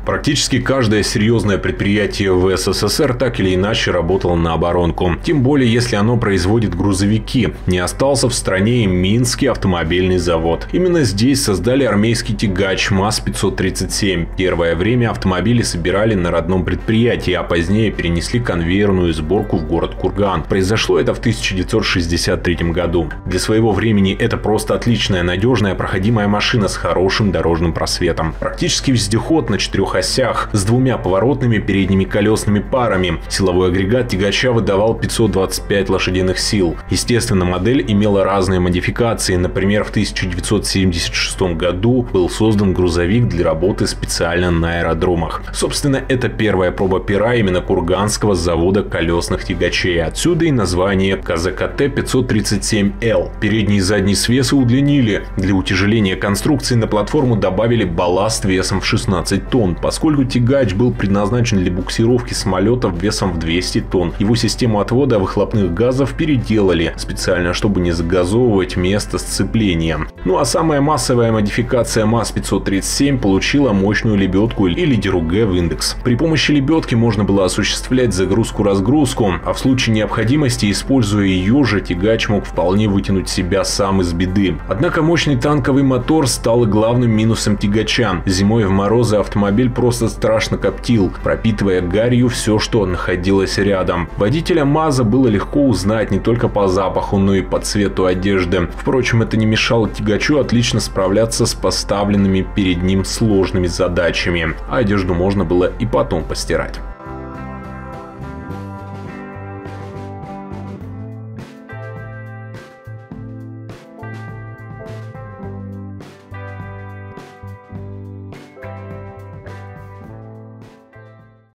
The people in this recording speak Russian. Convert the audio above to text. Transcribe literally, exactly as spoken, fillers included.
Практически каждое серьезное предприятие в СССР так или иначе работало на оборонку. Тем более, если оно производит грузовики. Не остался в стране и Минский автомобильный завод. Именно здесь создали армейский тягач МАЗ пятьсот тридцать семь. Первое время автомобили собирали на родном предприятии, а позднее перенесли конвейерную сборку в город Курган. Произошло это в тысяча девятьсот шестьдесят третьем году. Для своего времени это просто отличная, надежная, проходимая машина с хорошим дорожным просветом. Практически вездеход на четырех осях с двумя поворотными передними колесными парами. Силовой агрегат тягача выдавал пятьсот двадцать пять лошадиных сил. Естественно, модель имела разные модификации. Например, в тысяча девятьсот семьдесят шестом году был создан грузовик для работы специально на аэродромах. Собственно, это первая проба пера именно Курганского завода колесных тягачей. Отсюда и название ка зэ ка тэ пятьсот тридцать семь эл. Передние и задние свесы удлинили. Для утяжеления конструкции на платформу добавили балласт весом в шестнадцать тонн. Поскольку тягач был предназначен для буксировки самолетов весом в двести тонн, его систему отвода выхлопных газов переделали специально, чтобы не загазовывать место сцепления. Ну а самая массовая модификация МАЗ пятьсот тридцать семь получила мощную лебедку и лидеру Г в индекс. При помощи лебедки можно было осуществлять загрузку-разгрузку, а в случае необходимости, используя ее же, тягач мог вполне вытянуть себя сам из беды. Однако мощный танковый мотор стал главным минусом тягача. Зимой в морозы автомобиль просто страшно коптил, пропитывая гарью все, что находилось рядом. Водителя МАЗа было легко узнать не только по запаху, но и по цвету одежды. Впрочем, это не мешало тягачу отлично справляться с поставленными перед ним сложными задачами. А одежду можно было и потом постирать.